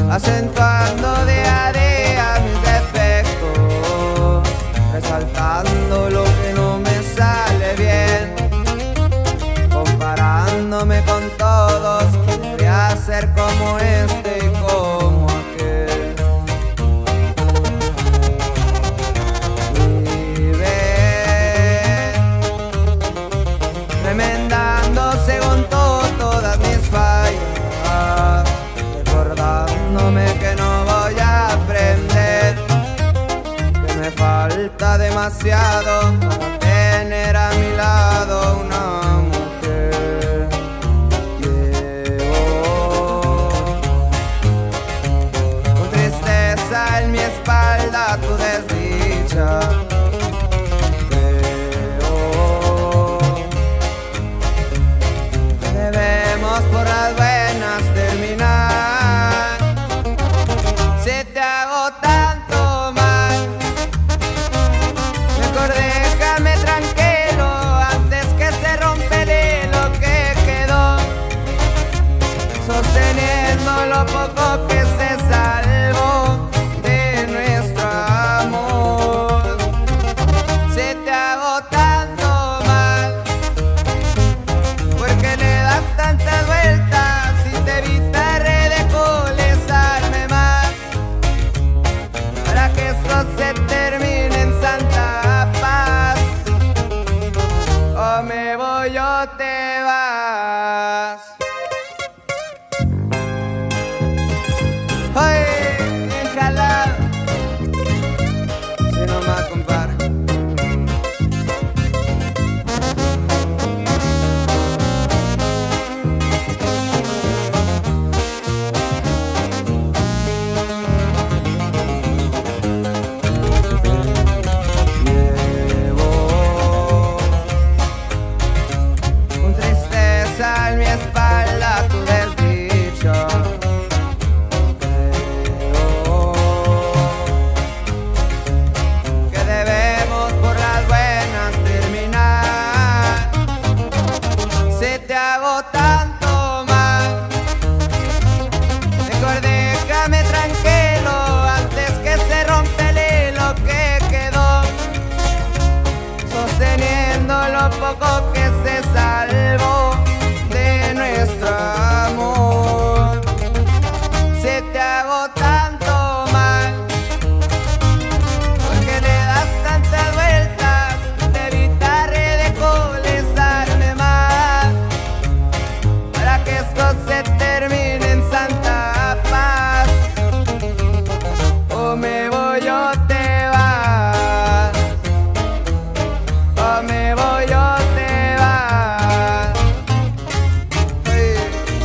acentuando día a día mis defectos, resaltando lo que no me sale bien, comparándome con todos, quería ser como este y como aquel. Vive remendando según todas mis fallas, recordándome que no voy a aprender, que me falta demasiado para tener a mi lado una mujer. Llevo con tristeza en mi espalda tu desdicha. Creo que debemos por las buenas terminar. Si te hago tanto mal, mejor déjame tranquilo antes que se rompe el hilo que quedó, sosteniendo lo poco que se salvó de nuestro amor. Si te hago tanto mal, porque le das tantas vueltas, si te evitaré de colesarme más, para que esto se termine en santa paz. O me voy o te vas. ¡Ay, bien jalado! Si no más, compadre. Llevo con tristeza en mi espalda tu desdicha. Creo que debemos por las buenas terminar. Si te hago tanto mal, mejor déjame tranquilo antes que se rompe el hilo que quedó, sosteniendo lo poco que se salvó de nuestro amor. Si te hago tanto mal, porque le das tantas vueltas, te evitaré de colesarme más, para que esto se termine en santa paz. O me voy o te vas, o me voy o te vas. Hey.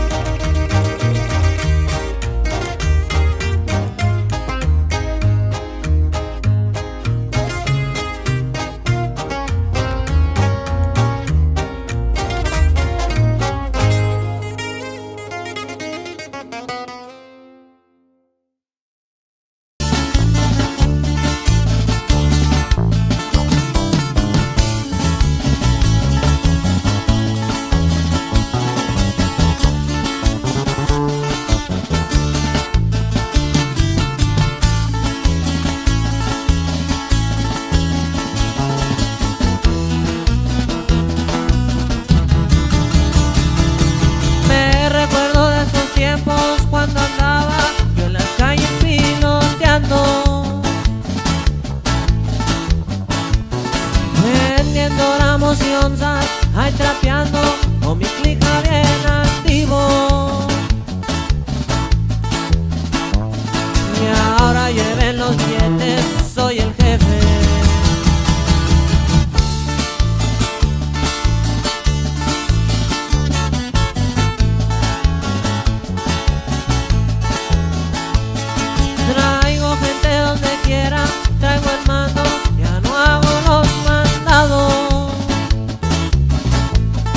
Me recuerdo de esos tiempos cuando andaba yo en las calles piloteando, vendiendo ramos y onzas, ahí trapeando con mi clica bien activo. Y ahora lleven los billetes, soy el jefe. Traigo gente donde quiera, traigo el mando, ya no hago los mandados.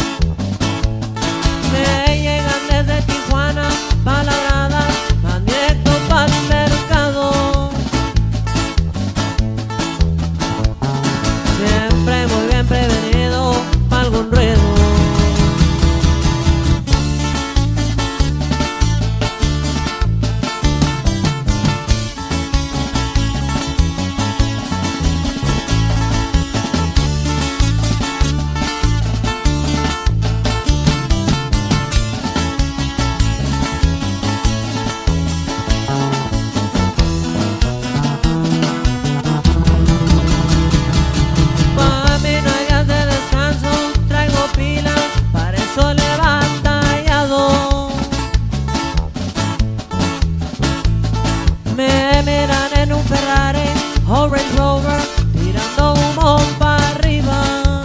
Ferrari o Range Rover tirando humo para arriba.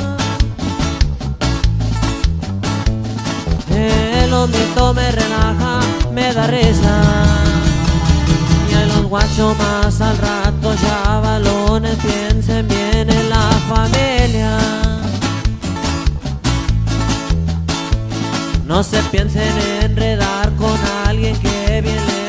El hombrito me relaja, me da risa. Y a los guachos más al rato, chavalones, piensen bien en la familia. No se piensen enredar con alguien que bien le